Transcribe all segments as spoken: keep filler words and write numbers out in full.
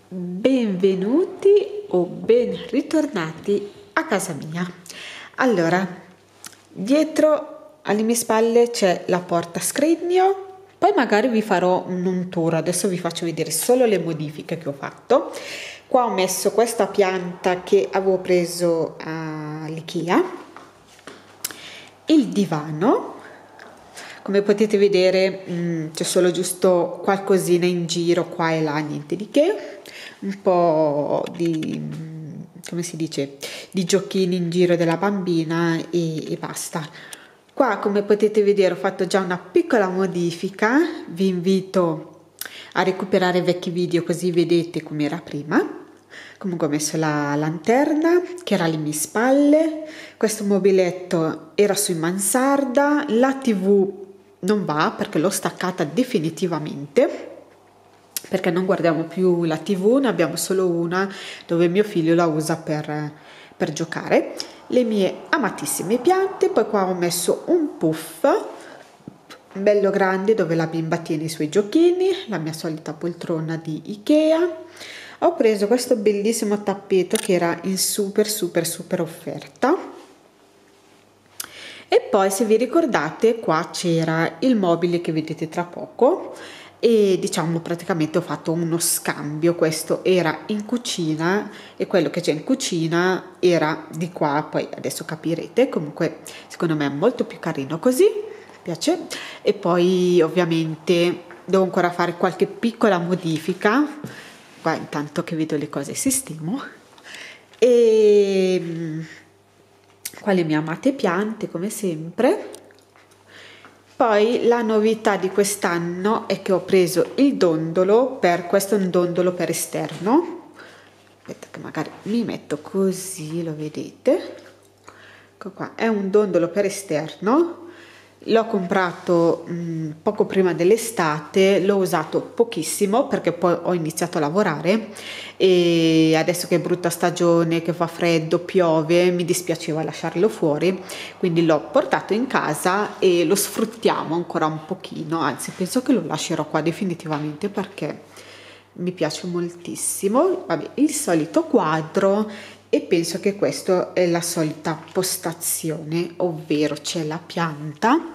Benvenuti o ben ritornati a casa mia. Allora, dietro alle mie spalle c'è la porta scrigno, poi magari vi farò un tour, adesso vi faccio vedere solo le modifiche che ho fatto. Qua ho messo questa pianta che avevo preso all'IKEA, il divano. Come potete vedere mh, c'è solo giusto qualcosina in giro qua e là, niente di che, un po' di, come si dice, di giochini in giro della bambina e, e basta. Qua come potete vedere ho fatto già una piccola modifica, vi invito a recuperare vecchi video così vedete come era prima. Comunque ho messo la lanterna che era alle mie spalle, questo mobiletto era su in mansarda, la tivù non va perché l'ho staccata definitivamente, perché non guardiamo più la tivù, ne abbiamo solo una dove mio figlio la usa per, per giocare. Le mie amatissime piante, poi qua ho messo un puff bello grande dove la bimba tiene i suoi giochini, la mia solita poltrona di IKEA. Ho preso questo bellissimo tappeto che era in super super super offerta. E poi se vi ricordate qua c'era il mobile che vedete tra poco e diciamo praticamente ho fatto uno scambio, questo era in cucina e quello che c'è in cucina era di qua, poi adesso capirete, comunque secondo me è molto più carino così, mi piace. E poi ovviamente devo ancora fare qualche piccola modifica, qua intanto che vedo le cose sistemo. E qua le mie amate piante come sempre. Poi la novità di quest'anno è che ho preso il dondolo, per questo è un dondolo per esterno, aspetta che magari mi metto così lo vedete, ecco qua, è un dondolo per esterno. L'ho comprato mh, poco prima dell'estate, l'ho usato pochissimo perché poi ho iniziato a lavorare e adesso che è brutta stagione, che fa freddo, piove, mi dispiaceva lasciarlo fuori, quindi l'ho portato in casa e lo sfruttiamo ancora un pochino, anzi penso che lo lascerò qua definitivamente perché mi piace moltissimo. Vabbè, il solito quadro e penso che questa è la solita postazione, ovvero c'è la pianta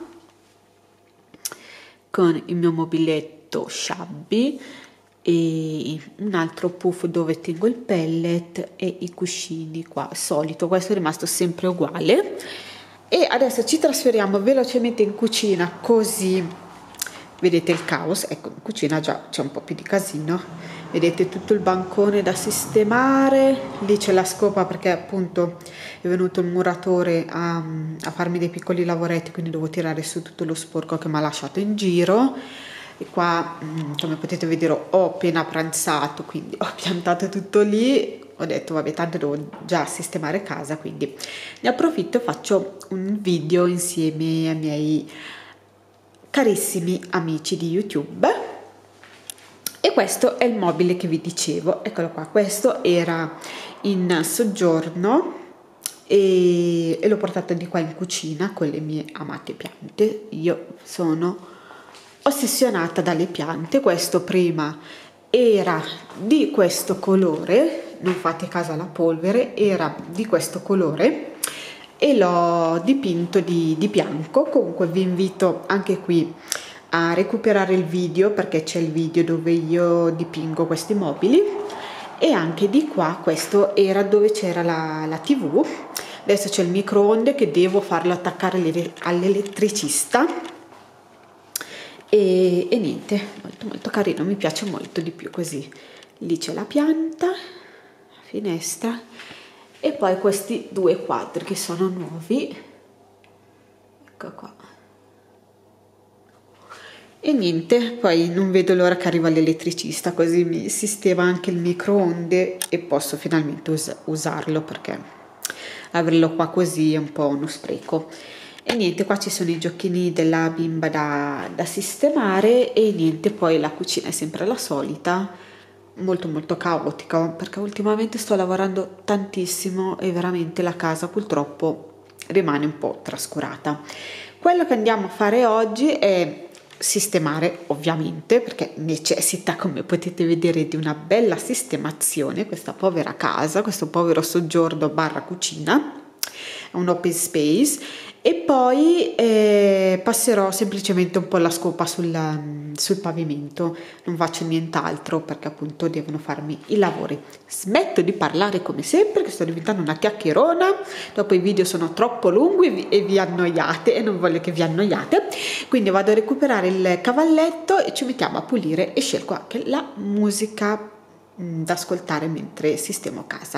con il mio mobiletto shabby e un altro puff dove tengo il pellet e i cuscini qua, solito, questo è rimasto sempre uguale. E adesso ci trasferiamo velocemente in cucina così vedete il caos. Ecco, in cucina già c'è un po' più di casino, vedete tutto il bancone da sistemare, lì c'è la scopa perché appunto è venuto il muratore a, a farmi dei piccoli lavoretti, quindi devo tirare su tutto lo sporco che mi ha lasciato in giro. E qua come potete vedere ho appena pranzato, quindi ho piantato tutto lì, ho detto vabbè tanto devo già sistemare casa, quindi ne approfitto e faccio un video insieme ai miei carissimi amici di YouTube. E questo è il mobile che vi dicevo, eccolo qua, questo era in soggiorno e, e l'ho portato di qua in cucina con le mie amate piante. Io sono ossessionata dalle piante. Questo prima era di questo colore, non fate caso alla polvere, era di questo colore e l'ho dipinto di, di bianco. Comunque vi invito anche qui a recuperare il video perché c'è il video dove io dipingo questi mobili. E anche di qua questo era dove c'era la, la tivù. Adesso c'è il microonde che devo farlo attaccare all'elettricista e, e niente, molto molto carino, mi piace molto di più così. Lì c'è la pianta, la finestra e poi questi due quadri che sono nuovi, ecco qua. E niente, poi non vedo l'ora che arriva l'elettricista così mi sistema anche il microonde e posso finalmente us usarlo perché averlo qua così è un po' uno spreco. E niente, qua ci sono i giochini della bimba da, da sistemare e niente, poi la cucina è sempre la solita, molto molto caotica perché ultimamente sto lavorando tantissimo e veramente la casa purtroppo rimane un po' trascurata. Quello che andiamo a fare oggi è sistemare ovviamente, perché necessita, come potete vedere, di una bella sistemazione questa povera casa, questo povero soggiorno barra cucina, un open space. E poi eh, passerò semplicemente un po' la scopa sul, sul pavimento, non faccio nient'altro perché appunto devono farmi i lavori. Smetto di parlare come sempre, che sto diventando una chiacchierona, dopo i video sono troppo lunghi e vi annoiate e non voglio che vi annoiate, quindi vado a recuperare il cavalletto e ci mettiamo a pulire e scelgo anche la musica mh, da ascoltare mentre sistemo casa.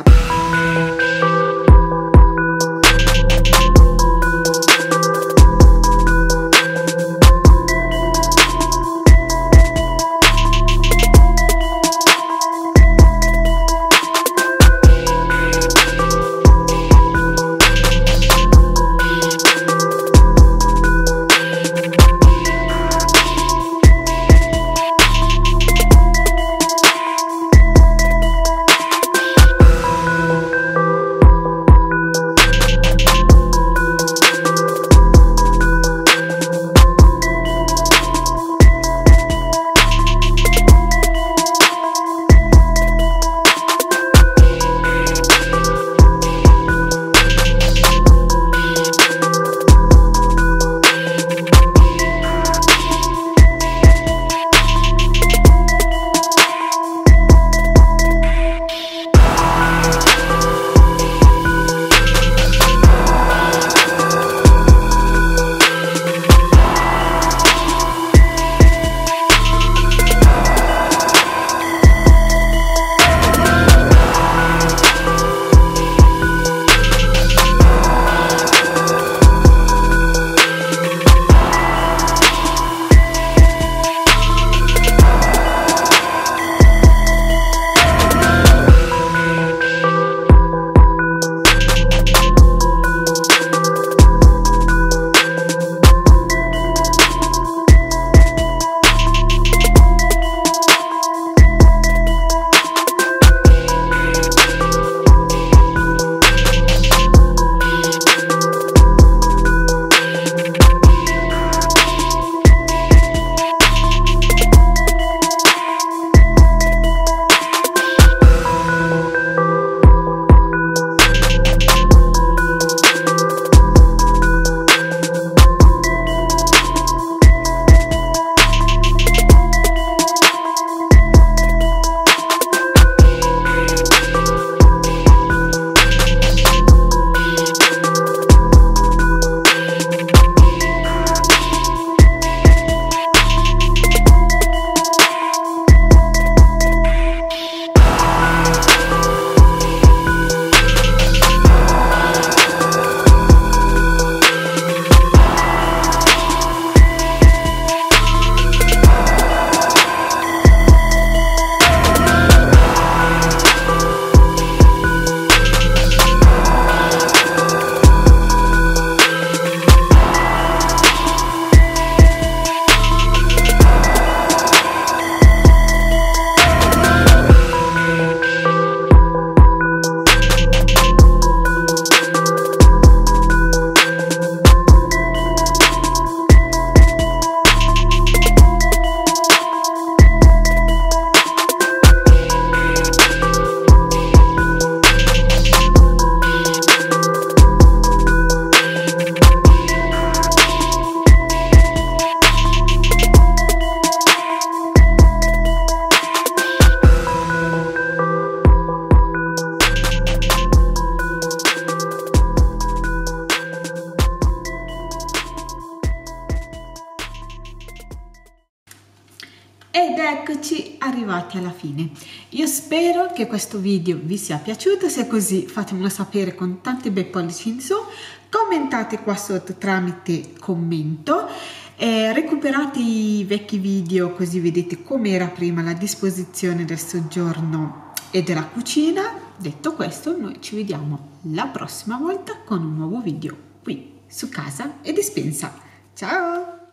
Ed eccoci arrivati alla fine. Io spero che questo video vi sia piaciuto, se è così fatemelo sapere con tanti bei pollici in su, commentate qua sotto tramite commento, eh, recuperate i vecchi video così vedete come era prima la disposizione del soggiorno e della cucina. Detto questo, noi ci vediamo la prossima volta con un nuovo video qui su Casa e Dispensa. Ciao!